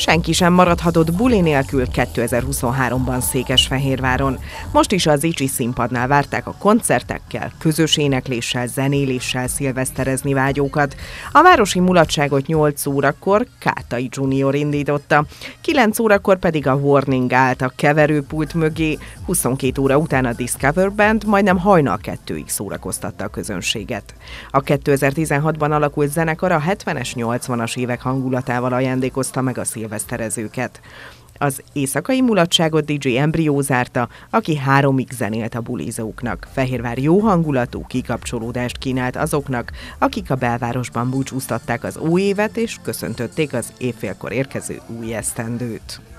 Senki sem maradhatott buli nélkül 2023-ban Székesfehérváron. Most is az Icsi színpadnál várták a koncertekkel, közös énekléssel, zenéléssel szilveszterezni vágyókat. A városi mulatságot 8 órakor Kátai Junior indította, 9 órakor pedig a Warning állt a keverőpult mögé, 22 óra után a Discover Band majdnem hajnal 2-ig szórakoztatta a közönséget. A 2016-ban alakult zenekar a 70-es, 80-as évek hangulatával ajándékozta meg a szilveszterezőket. Az éjszakai mulatságot DJ Embryo zárta, aki 3-ig zenélt a bulizóknak. Fehérvár jó hangulatú kikapcsolódást kínált azoknak, akik a belvárosban búcsúztatták az új évet és köszöntötték az évfélkor érkező új esztendőt.